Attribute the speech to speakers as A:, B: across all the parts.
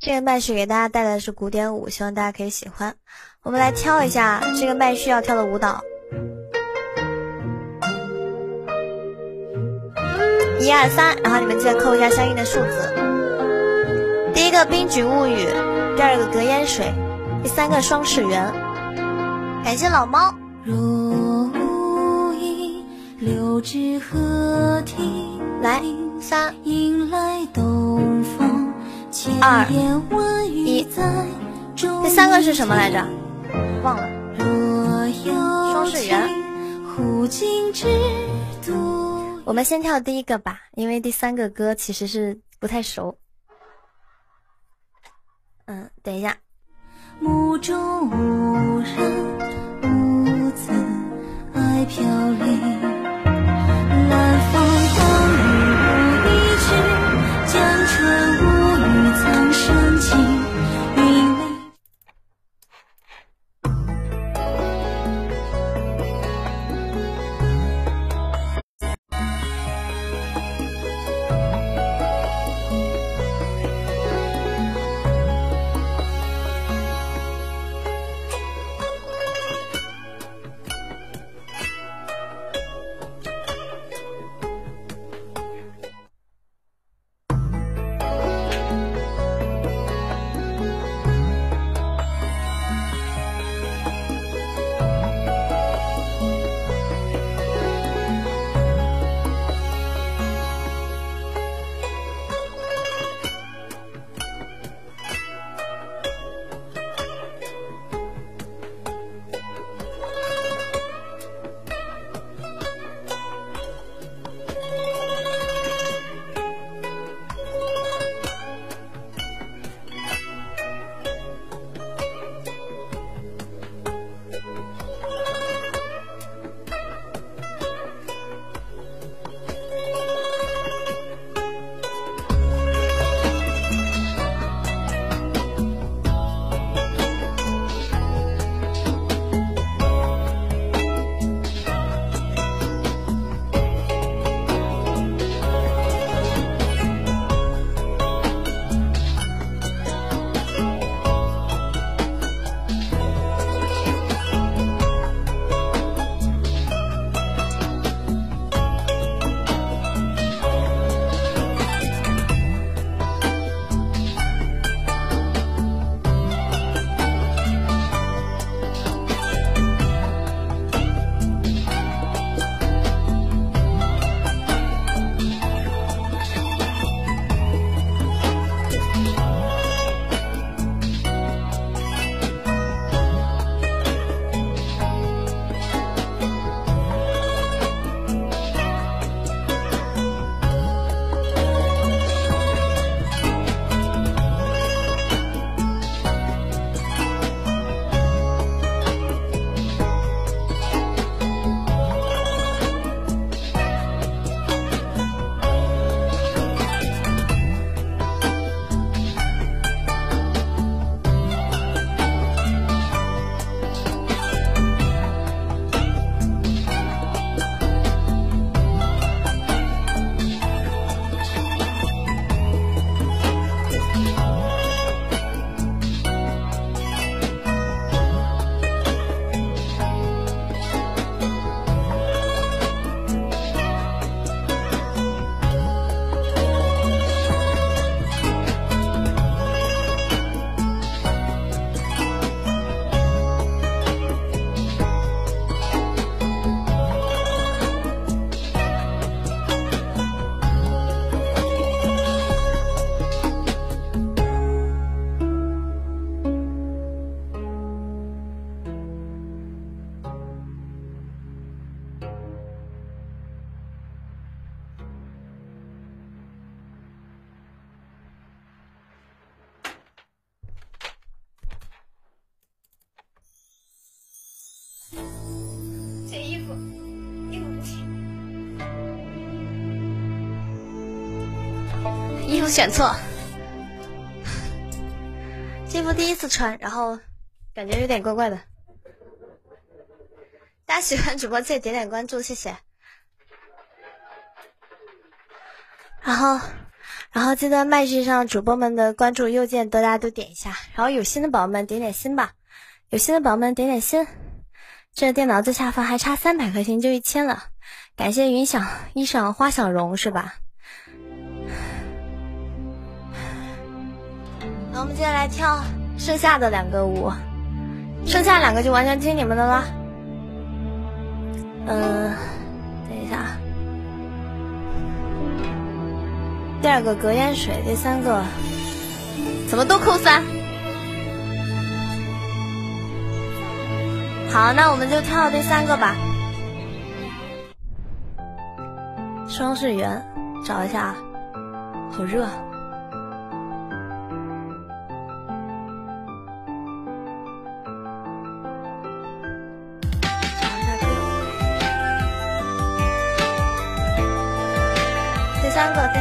A: 这个麦序给大家带来的是古典舞，希望大家可以喜欢。我们来挑一下这个麦序要跳的舞蹈。1、2、3，然后你们记得扣一下相应的数字。第一个《冰菊物语》，第二个《隔烟水》，第三个《双世缘》。感谢老猫。
B: 若无意留至河堤，
A: 来，3、
B: 迎来东风，千言万语在中。
A: 第三个是什么来着？忘了。
B: 若有
A: 双世缘。
B: 忽今之度。
A: 我们先跳第一个吧，因为第三个歌其实是不太熟。等一下。
B: 目中无人，兀自爱飘零。南风光雨无一句，江春无语苍生情。云里
A: 衣服选错，这衣服第一次穿，然后感觉有点怪怪的。大家喜欢主播记得点点关注，谢谢。然后然后记得麦序上主播们的关注右键大家都点一下，然后有心的宝宝们点点心吧，有心的宝宝们点点心。这电脑最下方还差300颗星就1000了，感谢云想衣裳花想容是吧？好，我们接下来跳剩下的2个舞，剩下2个就完全听你们的了。等一下，第2个隔烟水，第3个怎么都扣3？好，那我们就跳第3个吧。双是圆，找一下，好热。第三个。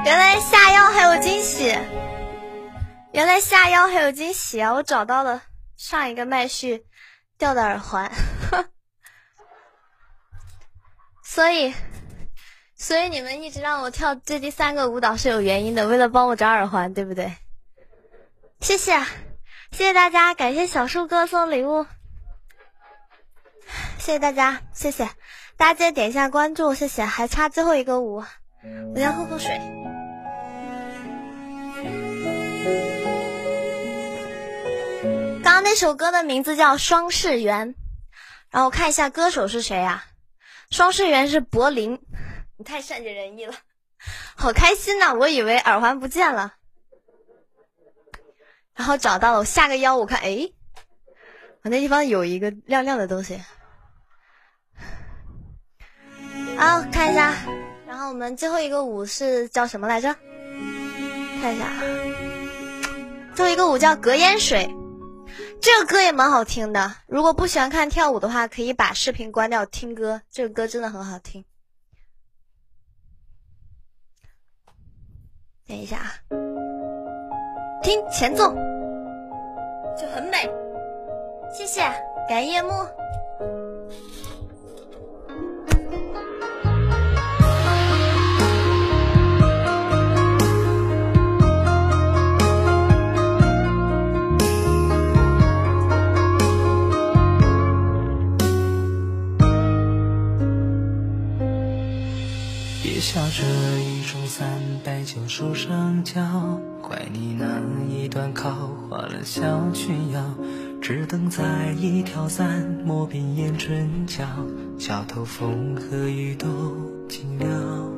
A: 原来下腰还有惊喜，原来下腰还有惊喜啊！我找到了上一个麦序掉的耳环，所以你们一直让我跳这第3个舞蹈是有原因的，为了帮我找耳环，对不对？谢谢，谢谢大家，感谢小树哥送礼物，谢谢大家，谢谢大家，记得点一下关注，谢谢。还差最后一个舞，我先喝口水。刚刚那首歌的名字叫《双世缘》，然后我看一下歌手是谁啊？双世缘是柏林，你太善解人意了，好开心呐！我以为耳环不见了。然后找到了，我下个腰，我看，诶，我那地方有一个亮亮的东西。好，看一下，然后我们最后一个舞是叫什么来着？看一下，最后一个舞叫《隔烟水》，这个歌也蛮好听的。如果不喜欢看跳舞的话，可以把视频关掉听歌，这个歌真的很好听。等一下啊。听前奏就很美，谢谢，感谢夜幕。
C: 别笑着一种390树上交，怪你那一段靠花了小裙腰，只等在一条伞抹遍眼唇角，桥头风和雨都静了。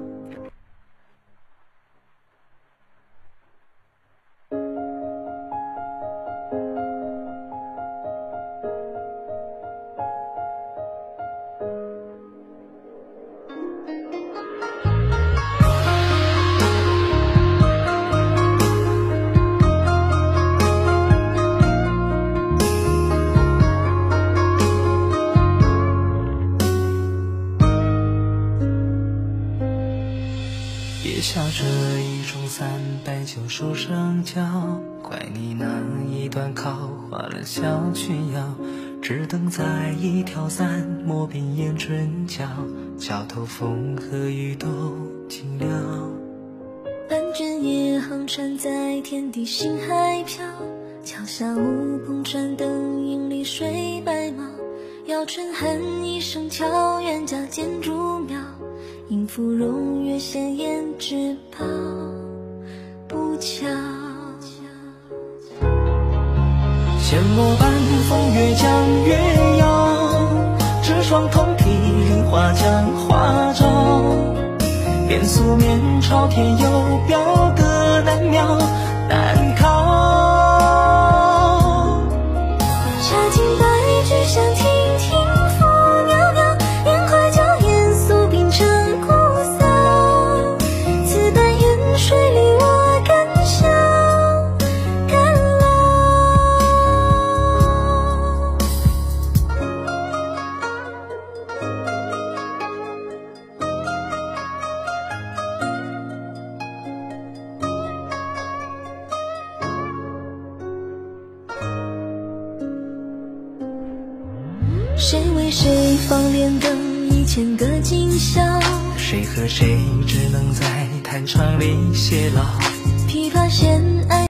C: 别笑着一种390树上交，怪你那一段靠花了小裙腰，只等在一条伞抹遍眼唇角，桥头风和雨都静了。
B: 半卷夜航船在天地星海飘，桥下乌篷船灯影里睡白猫，摇唇恨一声敲冤家建筑庙，迎芙蓉月鲜胭脂抛不巧。
C: 纤墨半风月将月摇，这双同体云花将花照，便素面朝天有表哥难描难考。
B: 茶尽白菊香亭亭拂袅袅，烟快将烟素冰成苦骚，此般远水里我敢笑敢老。谁为谁放莲灯1000个今宵，
C: 谁和谁只能在弹窗里偕老，
B: 琵琶弦爱